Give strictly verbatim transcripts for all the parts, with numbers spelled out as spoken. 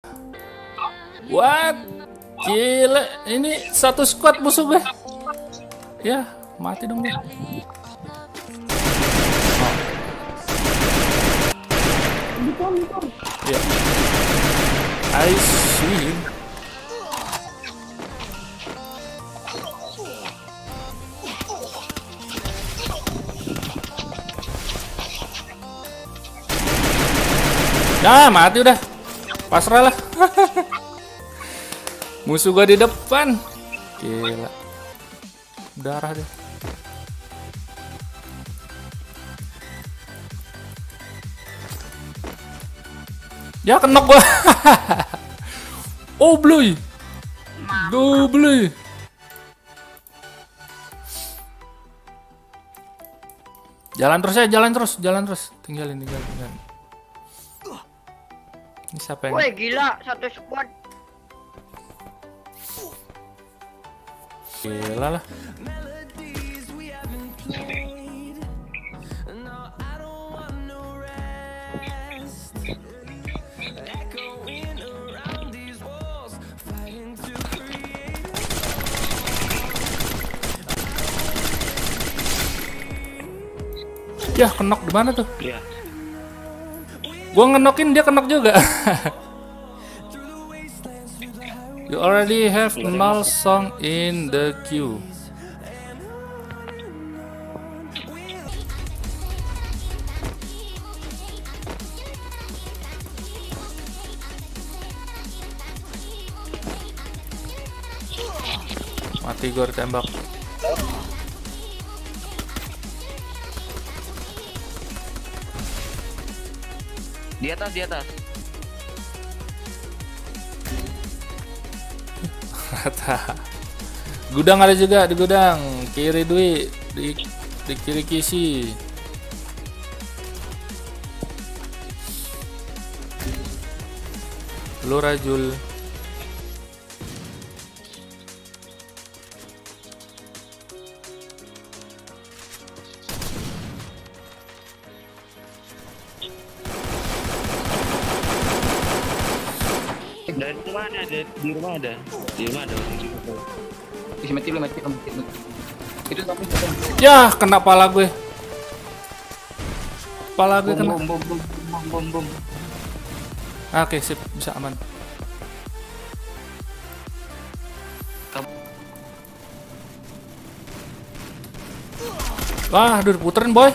What? Gila, ini satu squad musuh gue. Ya, mati dong gue. Ya. I see him. Nah, mati udah. Pasrah lah. Musuh gua di depan. Gila. Darah deh. Ya kena gua. Oh, blue. Go blue. Jalan terus ya, jalan terus, jalan terus. Tinggalin, tinggalin, tinggalin. Ini siapa yang... Woi gila, satu squad. Gila lah. Ya, kenok di mana tuh? Iya. Gua ngenokin dia kenok juga. You already have null song in the queue. Mati gue tembak. Di atas, di atas. Gudang ada juga, di gudang kiri Dwi, di, di kiri Kisi. Lu Rajul. Dari rumah ada, ada di rumah ada, di rumah ada. Isi mati belum mati kamu itu tapi Ya, kena pala gue. Pala gue kena. bom bom bom bom bom bom. Oke, sip, bisa aman. Wah, aduh, puterin boy.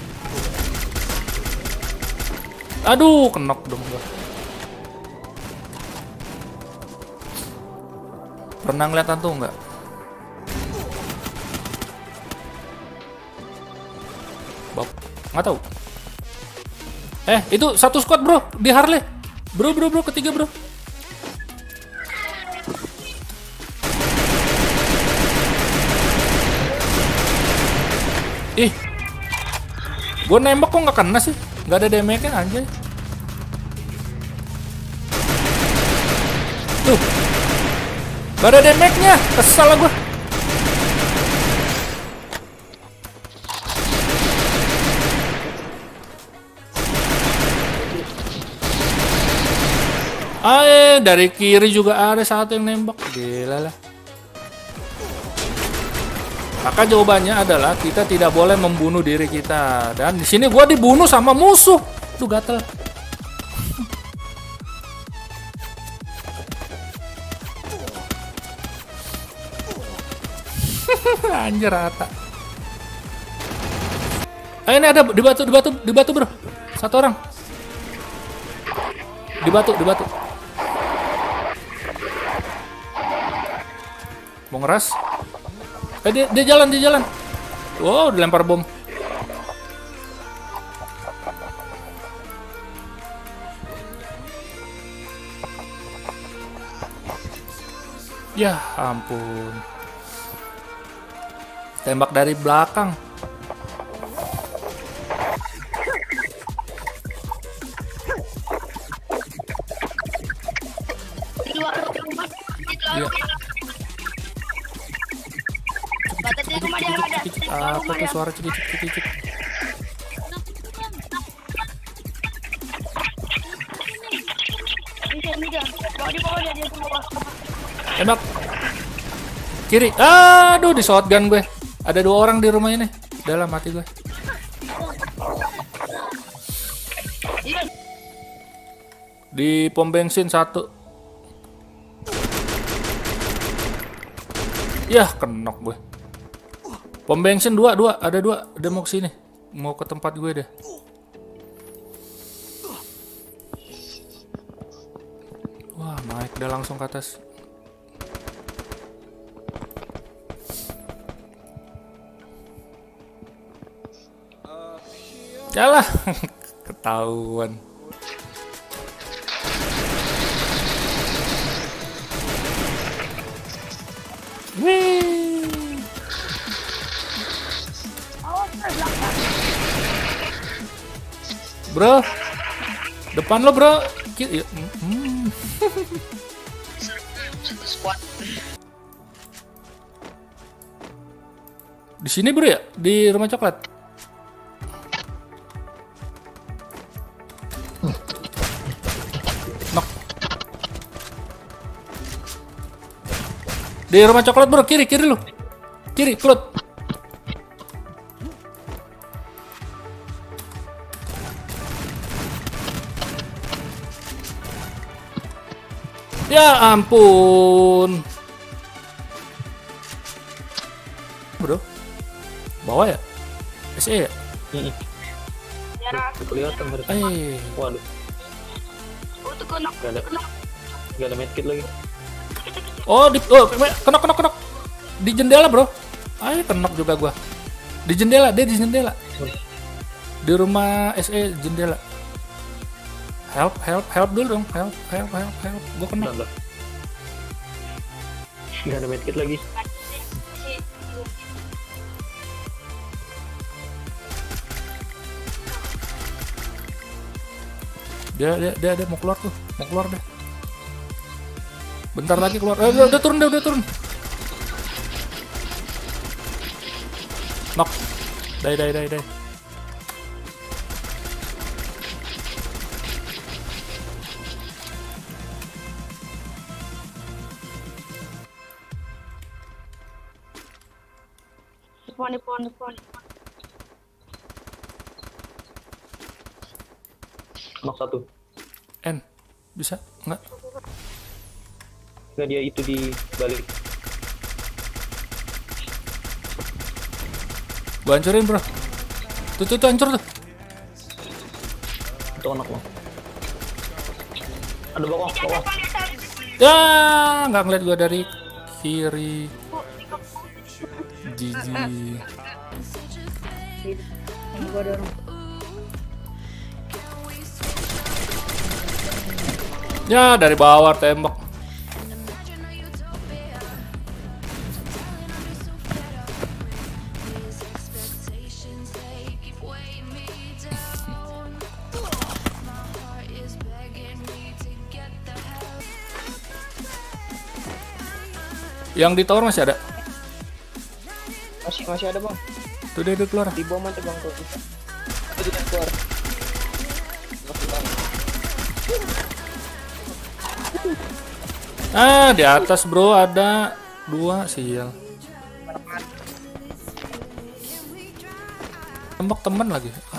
Aduh, kenok dong gua. Pernah ngeliat hantu nggak? Bob, nggak tahu. Eh, itu satu squad bro di Harley. Bro, bro, bro, ketiga bro. Ih, gue nembak kok nggak kena sih? Nggak ada damage-nya anjay. Tuh. Gak ada damage-nya, kesal lah gue. Ayo, dari kiri juga ada satu yang nembak. Gila lah. Maka jawabannya adalah kita tidak boleh membunuh diri kita. Dan di sini gue dibunuh sama musuh. Tuh gatel. Anjir rata. Eh, ini ada di batu, di batu, di batu bro. Satu orang. Di batu, di batu. Mau ngeras? Eh, dia, dia jalan, dia jalan. Wow, dilempar bom. Ya ampun. Tembak dari belakang. Iya. Apa tuh suara cekicik-cekicik? Tembak. Kiri. Aduh, di shotgun gue. Ada dua orang di rumah ini. Dalam mati gue. Di pom bensin satu. Yah, kenok gue. Pom bensin dua, dua. Ada dua. Dia mau kesini. Mau ke tempat gue deh. Wah, naik udah langsung ke atas. Yalah, ketahuan. Wih. Bro, depan lo bro. Kiri. Hmm. Di sini bro ya, di rumah coklat. Nok. Di rumah coklat bro, kiri kiri lo, kiri Klut. Ya ampun. Bro. Bawah ya? S E ya? Heeh. Kelihatan harus. Eh. Waduh. Gak ada. Gak ada medkit lagi. Oh, di oh, kenok kenok kenok. Di jendela, bro. Ayo kenok juga gua. Di jendela, dia di jendela. Di rumah S E jendela. Help, help, help dulu dong. Help, help, help, help. Gua kena. Gak ada medkit lagi. Dia, dia, dia, dia mau keluar tuh. Mau keluar deh. Bentar lagi keluar. Eh, udah, udah turun deh, udah turun. Knock. Dai, dai, dai, dai. Depan, depan, depan. Knock satu. N. Bisa? Enggak? Enggak, dia itu di balik. Gua hancurin bro. Tuh, tuh, tuh hancur tuh. Itu anak lo. Ada bawah, bawah. Ya, nggak ngeliat gua dari kiri. Jiji. Gua dorong. Ya, dari bawah tembak. Yang di tower masih ada? Masih masih ada bang. Tuh dia udah keluar. Di bawah mana bang tuh? Itu dia keluar. Ah, di atas bro ada dua sial. Tembak teman lagi. Ah,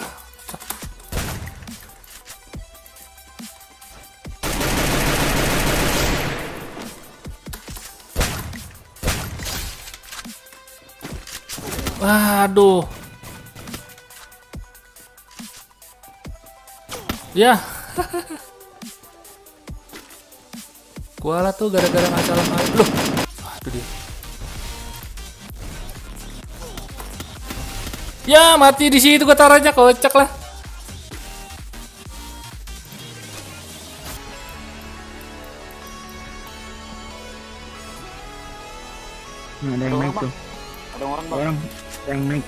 waduh. Ya. Kuala tuh gara-gara nggak salah main. Loh. Wah, itu dia. Ya, mati di situ gua taruhnya, kocak lah. Nah, ada yang naik tuh. Ada orang bang. Orang yang naik.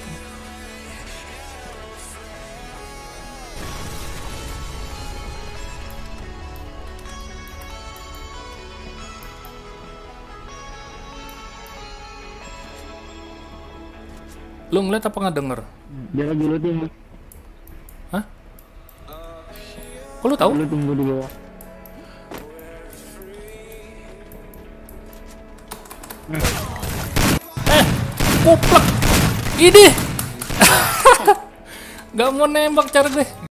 Lu ngeliat apa nggak denger? Dia lagi looting. Hah? Kok lu tahu? Lu tunggu di bawah. Eh, kuplek. Ini. Gak mau nembak cara gue.